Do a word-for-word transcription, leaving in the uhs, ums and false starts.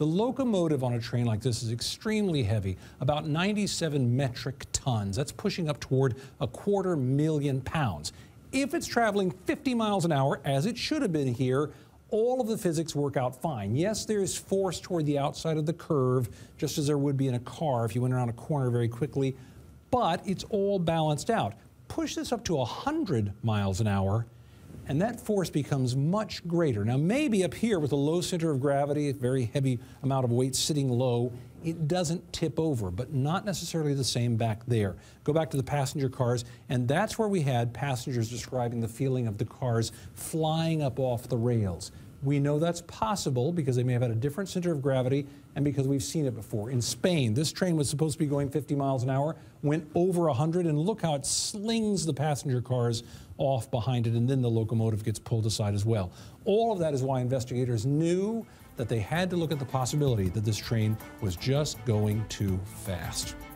The locomotive on a train like this is extremely heavy, about ninety-seven metric tons. That's pushing up toward a quarter million pounds. If it's traveling fifty miles an hour, as it should have been here, all of the physics work out fine. Yes, there is force toward the outside of the curve, just as there would be in a car if you went around a corner very quickly, but it's all balanced out. Push this up to one hundred miles an hour, and that force becomes much greater. Now, maybe up here with a low center of gravity, a very heavy amount of weight sitting low, it doesn't tip over, but not necessarily the same back there. Go back to the passenger cars, and that's where we had passengers describing the feeling of the cars flying up off the rails. We know that's possible because they may have had a different center of gravity and because we've seen it before. In Spain, this train was supposed to be going fifty miles an hour, went over one hundred, and look how it slings the passenger cars off behind it, and then the locomotive gets pulled aside as well. All of that is why investigators knew that they had to look at the possibility that this train was just going too fast.